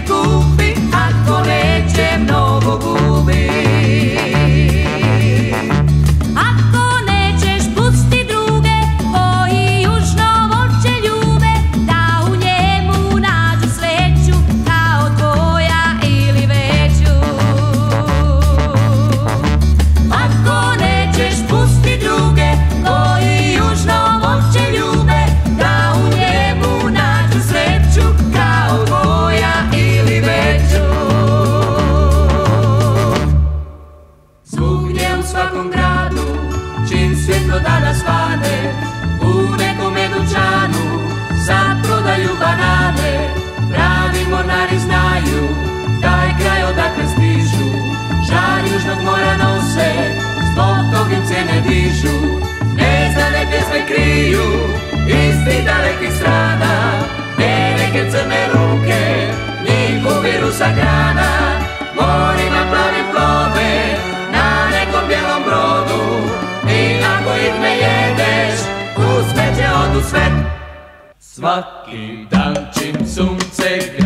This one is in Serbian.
kupi, ako neće mnogo gubi. Ako nećeš pusti druge koji južno voće ljube, da u njemu nađu sreću kao tvoja ili veću. Ako nećeš pusti druge koji južno voće ljube, da u njemu nađu sreću kao tvoja ili veću. Svugdje u svakom gradu, čim svjetlo dana svane, u nekome dućanu sad prodaju banane. Pravi mornari znaju taj kraj odakle stižu, žar južnog mora nose, zbog tog im cijene dižu. Neznane pjesme kriju iz tih dalekih strana, gdje neke crne ruke njih ubiru sa grana. Morima plavim plove na nekom bijelom brodu, i ako ih ne jedeš, u smeće odu sve. Svaki dan čim sunce